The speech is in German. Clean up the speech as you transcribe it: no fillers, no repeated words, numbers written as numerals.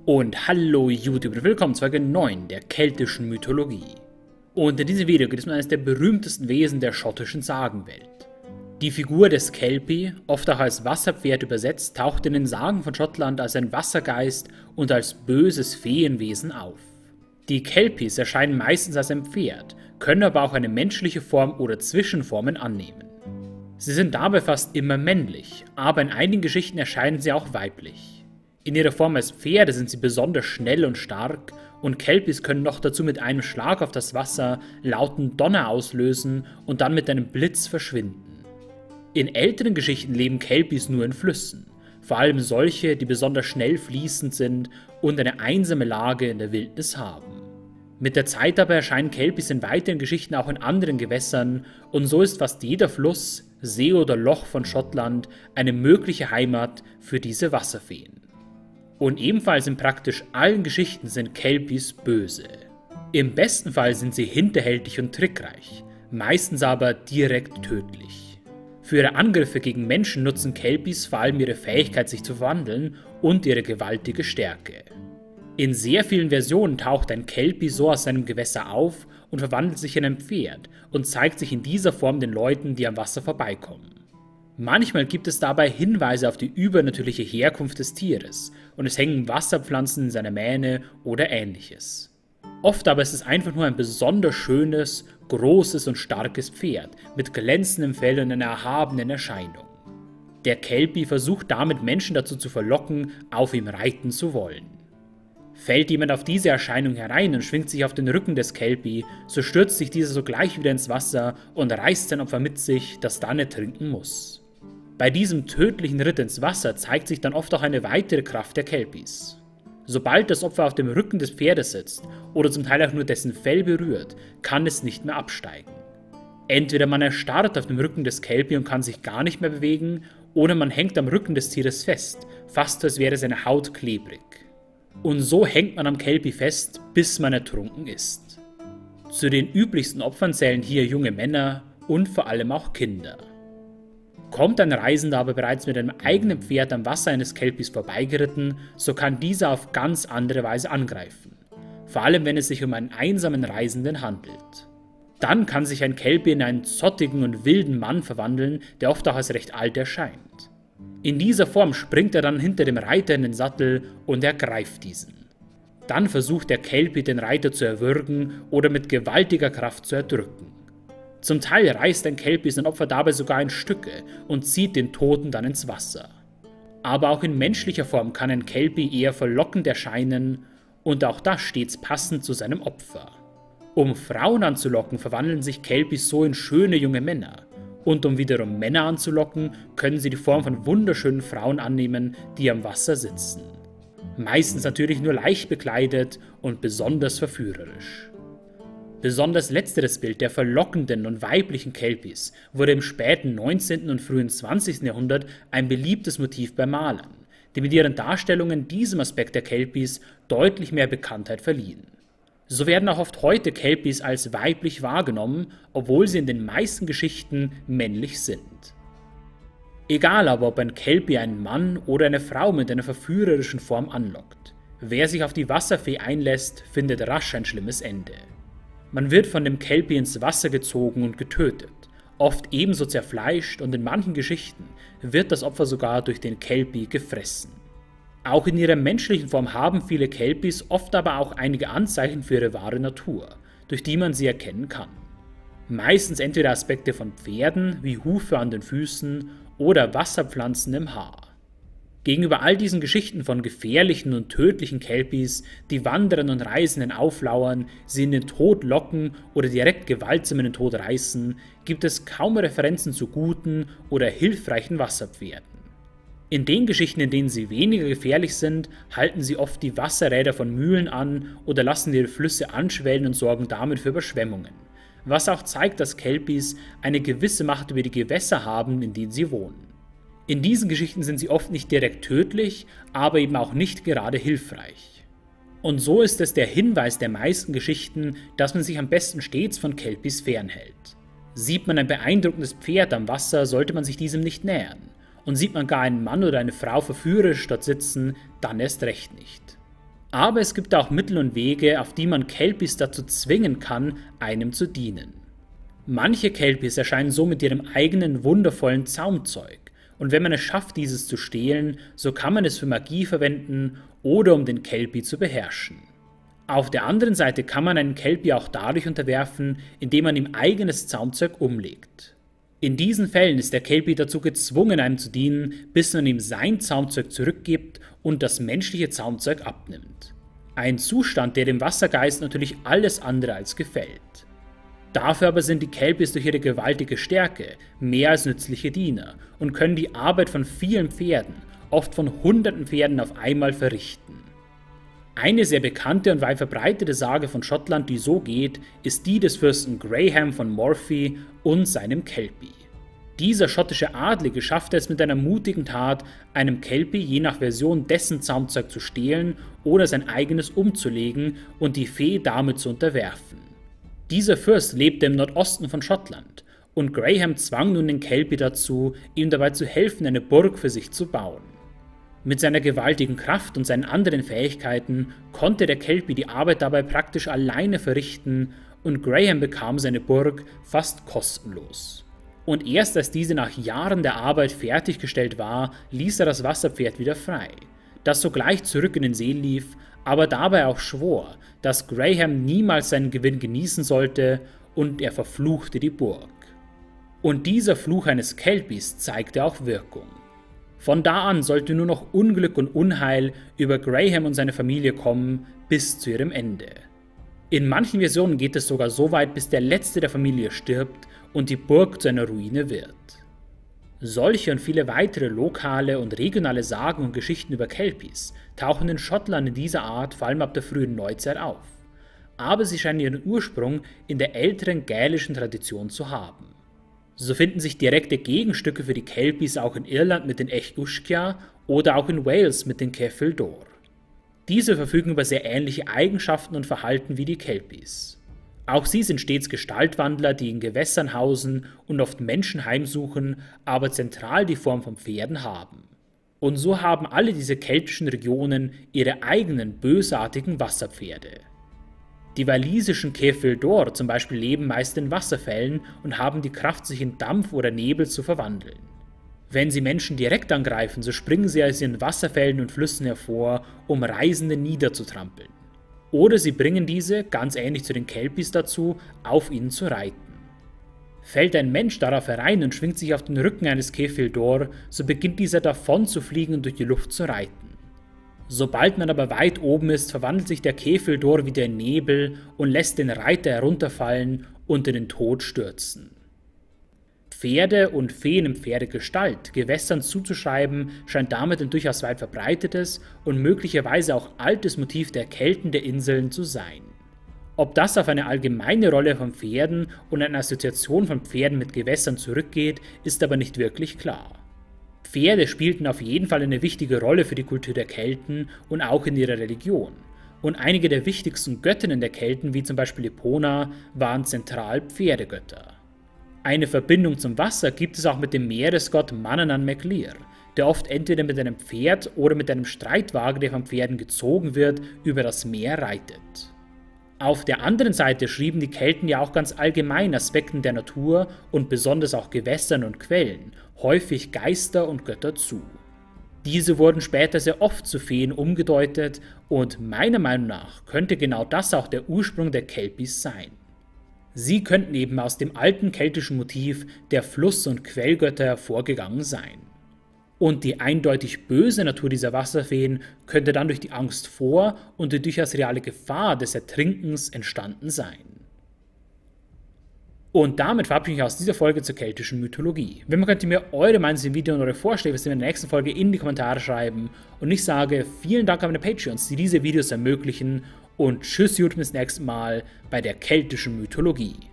Und hallo YouTube und willkommen zu Folge 9 der keltischen Mythologie. Und in diesem Video geht es um eines der berühmtesten Wesen der schottischen Sagenwelt. Die Figur des Kelpie, oft auch als Wasserpferd übersetzt, taucht in den Sagen von Schottland als ein Wassergeist und als böses Feenwesen auf. Die Kelpies erscheinen meistens als ein Pferd, können aber auch eine menschliche Form oder Zwischenformen annehmen. Sie sind dabei fast immer männlich, aber in einigen Geschichten erscheinen sie auch weiblich. In ihrer Form als Pferde sind sie besonders schnell und stark und Kelpies können noch dazu mit einem Schlag auf das Wasser lauten Donner auslösen und dann mit einem Blitz verschwinden. In älteren Geschichten leben Kelpies nur in Flüssen, vor allem solche, die besonders schnell fließend sind und eine einsame Lage in der Wildnis haben. Mit der Zeit aber erscheinen Kelpies in weiteren Geschichten auch in anderen Gewässern und so ist fast jeder Fluss, See oder Loch von Schottland eine mögliche Heimat für diese Wasserfeen. Und ebenfalls in praktisch allen Geschichten sind Kelpies böse. Im besten Fall sind sie hinterhältig und trickreich, meistens aber direkt tödlich. Für ihre Angriffe gegen Menschen nutzen Kelpies vor allem ihre Fähigkeit, sich zu verwandeln und ihre gewaltige Stärke. In sehr vielen Versionen taucht ein Kelpie so aus seinem Gewässer auf und verwandelt sich in ein Pferd und zeigt sich in dieser Form den Leuten, die am Wasser vorbeikommen. Manchmal gibt es dabei Hinweise auf die übernatürliche Herkunft des Tieres und es hängen Wasserpflanzen in seiner Mähne oder ähnliches. Oft aber ist es einfach nur ein besonders schönes, großes und starkes Pferd mit glänzendem Fell und einer erhabenen Erscheinung. Der Kelpie versucht damit Menschen dazu zu verlocken, auf ihm reiten zu wollen. Fällt jemand auf diese Erscheinung herein und schwingt sich auf den Rücken des Kelpie, so stürzt sich dieser sogleich wieder ins Wasser und reißt sein Opfer mit sich, das dann ertrinken muss. Bei diesem tödlichen Ritt ins Wasser zeigt sich dann oft auch eine weitere Kraft der Kelpies. Sobald das Opfer auf dem Rücken des Pferdes sitzt oder zum Teil auch nur dessen Fell berührt, kann es nicht mehr absteigen. Entweder man erstarrt auf dem Rücken des Kelpie und kann sich gar nicht mehr bewegen, oder man hängt am Rücken des Tieres fest, fast als wäre seine Haut klebrig. Und so hängt man am Kelpie fest, bis man ertrunken ist. Zu den üblichsten Opfern zählen hier junge Männer und vor allem auch Kinder. Kommt ein Reisender aber bereits mit einem eigenen Pferd am Wasser eines Kelpies vorbeigeritten, so kann dieser auf ganz andere Weise angreifen, vor allem wenn es sich um einen einsamen Reisenden handelt. Dann kann sich ein Kelpie in einen zottigen und wilden Mann verwandeln, der oft auch als recht alt erscheint. In dieser Form springt er dann hinter dem Reiter in den Sattel und ergreift diesen. Dann versucht der Kelpie den Reiter zu erwürgen oder mit gewaltiger Kraft zu erdrücken. Zum Teil reißt ein Kelpie sein Opfer dabei sogar in Stücke und zieht den Toten dann ins Wasser. Aber auch in menschlicher Form kann ein Kelpie eher verlockend erscheinen und auch das stets passend zu seinem Opfer. Um Frauen anzulocken, verwandeln sich Kelpies so in schöne junge Männer. Und um wiederum Männer anzulocken, können sie die Form von wunderschönen Frauen annehmen, die am Wasser sitzen. Meistens natürlich nur leicht bekleidet und besonders verführerisch. Besonders letzteres Bild der verlockenden und weiblichen Kelpies wurde im späten 19. und frühen 20. Jahrhundert ein beliebtes Motiv bei Malern, die mit ihren Darstellungen diesem Aspekt der Kelpies deutlich mehr Bekanntheit verliehen. So werden auch oft heute Kelpies als weiblich wahrgenommen, obwohl sie in den meisten Geschichten männlich sind. Egal aber, ob ein Kelpie einen Mann oder eine Frau mit einer verführerischen Form anlockt. Wer sich auf die Wasserfee einlässt, findet rasch ein schlimmes Ende. Man wird von dem Kelpie ins Wasser gezogen und getötet, oft ebenso zerfleischt und in manchen Geschichten wird das Opfer sogar durch den Kelpie gefressen. Auch in ihrer menschlichen Form haben viele Kelpies oft aber auch einige Anzeichen für ihre wahre Natur, durch die man sie erkennen kann. Meistens entweder Aspekte von Pferden, wie Hufe an den Füßen oder Wasserpflanzen im Haar. Gegenüber all diesen Geschichten von gefährlichen und tödlichen Kelpies, die Wanderern und Reisenden auflauern, sie in den Tod locken oder direkt gewaltsam in den Tod reißen, gibt es kaum Referenzen zu guten oder hilfreichen Wasserpferden. In den Geschichten, in denen sie weniger gefährlich sind, halten sie oft die Wasserräder von Mühlen an oder lassen ihre Flüsse anschwellen und sorgen damit für Überschwemmungen, was auch zeigt, dass Kelpies eine gewisse Macht über die Gewässer haben, in denen sie wohnen. In diesen Geschichten sind sie oft nicht direkt tödlich, aber eben auch nicht gerade hilfreich. Und so ist es der Hinweis der meisten Geschichten, dass man sich am besten stets von Kelpies fernhält. Sieht man ein beeindruckendes Pferd am Wasser, sollte man sich diesem nicht nähern. Und sieht man gar einen Mann oder eine Frau verführerisch dort sitzen, dann erst recht nicht. Aber es gibt auch Mittel und Wege, auf die man Kelpies dazu zwingen kann, einem zu dienen. Manche Kelpies erscheinen so mit ihrem eigenen wundervollen Zaumzeug, und wenn man es schafft, dieses zu stehlen, so kann man es für Magie verwenden oder um den Kelpie zu beherrschen. Auf der anderen Seite kann man einen Kelpie auch dadurch unterwerfen, indem man ihm eigenes Zaumzeug umlegt. In diesen Fällen ist der Kelpie dazu gezwungen, einem zu dienen, bis man ihm sein Zaumzeug zurückgibt und das menschliche Zaumzeug abnimmt. Ein Zustand, der dem Wassergeist natürlich alles andere als gefällt. Dafür aber sind die Kelpies durch ihre gewaltige Stärke mehr als nützliche Diener und können die Arbeit von vielen Pferden, oft von hunderten Pferden auf einmal verrichten. Eine sehr bekannte und weit verbreitete Sage von Schottland, die so geht, ist die des Fürsten Graham von Morphy und seinem Kelpie. Dieser schottische Adlige schaffte es mit einer mutigen Tat, einem Kelpie je nach Version dessen Zaumzeug zu stehlen oder sein eigenes umzulegen und die Fee damit zu unterwerfen. Dieser Fürst lebte im Nordosten von Schottland und Graham zwang nun den Kelpie dazu, ihm dabei zu helfen, eine Burg für sich zu bauen. Mit seiner gewaltigen Kraft und seinen anderen Fähigkeiten konnte der Kelpie die Arbeit dabei praktisch alleine verrichten und Graham bekam seine Burg fast kostenlos. Und erst als diese nach Jahren der Arbeit fertiggestellt war, ließ er das Wasserpferd wieder frei, das sogleich zurück in den See lief, aber dabei auch schwor, dass Graham niemals seinen Gewinn genießen sollte und er verfluchte die Burg. Und dieser Fluch eines Kelpies zeigte auch Wirkung. Von da an sollte nur noch Unglück und Unheil über Graham und seine Familie kommen, bis zu ihrem Ende. In manchen Versionen geht es sogar so weit, bis der letzte der Familie stirbt und die Burg zu einer Ruine wird. Solche und viele weitere lokale und regionale Sagen und Geschichten über Kelpies tauchen in Schottland in dieser Art vor allem ab der frühen Neuzeit auf, aber sie scheinen ihren Ursprung in der älteren gälischen Tradition zu haben. So finden sich direkte Gegenstücke für die Kelpies auch in Irland mit den Echushkia oder auch in Wales mit den Cefyl Dor. Diese verfügen über sehr ähnliche Eigenschaften und Verhalten wie die Kelpies. Auch sie sind stets Gestaltwandler, die in Gewässern hausen und oft Menschen heimsuchen, aber zentral die Form von Pferden haben. Und so haben alle diese keltischen Regionen ihre eigenen bösartigen Wasserpferde. Die walisischen Cefyl Dor zum Beispiel leben meist in Wasserfällen und haben die Kraft, sich in Dampf oder Nebel zu verwandeln. Wenn sie Menschen direkt angreifen, so springen sie aus ihren Wasserfällen und Flüssen hervor, um Reisende niederzutrampeln. Oder sie bringen diese, ganz ähnlich zu den Kelpies dazu, auf ihnen zu reiten. Fällt ein Mensch darauf herein und schwingt sich auf den Rücken eines Cefyl Dor, so beginnt dieser davon zu fliegen und durch die Luft zu reiten. Sobald man aber weit oben ist, verwandelt sich der Cefyl Dor wieder in Nebel und lässt den Reiter herunterfallen und in den Tod stürzen. Pferde und Feen in Pferdegestalt Gewässern zuzuschreiben, scheint damit ein durchaus weit verbreitetes und möglicherweise auch altes Motiv der Kelten der Inseln zu sein. Ob das auf eine allgemeine Rolle von Pferden und eine Assoziation von Pferden mit Gewässern zurückgeht, ist aber nicht wirklich klar. Pferde spielten auf jeden Fall eine wichtige Rolle für die Kultur der Kelten und auch in ihrer Religion. Und einige der wichtigsten Göttinnen der Kelten, wie zum Beispiel Epona, waren zentral Pferdegötter. Eine Verbindung zum Wasser gibt es auch mit dem Meeresgott Manannán mac Lir, der oft entweder mit einem Pferd oder mit einem Streitwagen, der von Pferden gezogen wird, über das Meer reitet. Auf der anderen Seite schrieben die Kelten ja auch ganz allgemein Aspekten der Natur und besonders auch Gewässern und Quellen häufig Geister und Götter zu. Diese wurden später sehr oft zu Feen umgedeutet und meiner Meinung nach könnte genau das auch der Ursprung der Kelpies sein. Sie könnten eben aus dem alten keltischen Motiv der Fluss- und Quellgötter hervorgegangen sein. Und die eindeutig böse Natur dieser Wasserfeen könnte dann durch die Angst vor und die durchaus reale Gefahr des Ertrinkens entstanden sein. Und damit verabschiede ich mich aus dieser Folge zur keltischen Mythologie. Wenn man könnt ihr mir eure Meinung zu dem Video und eure Vorschläge in der nächsten Folge in die Kommentare schreiben. Und ich sage vielen Dank an meine Patreons, die diese Videos ermöglichen. Und tschüss, bis zum nächsten Mal bei der keltischen Mythologie.